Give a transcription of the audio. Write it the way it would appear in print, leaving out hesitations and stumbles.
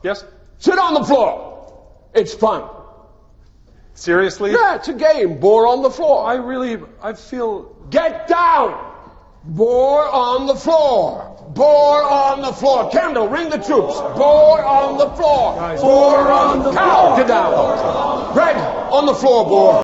Yes? Sit on the floor. It's fun. Seriously? Yeah, it's a game. Boar on the floor. I feel... Get down! Boar on the floor. Boar on the floor. Kendall, ring the troops. Boar on the floor. Guys. Boar on the floor. Cow, get down. Red, on the floor, boar.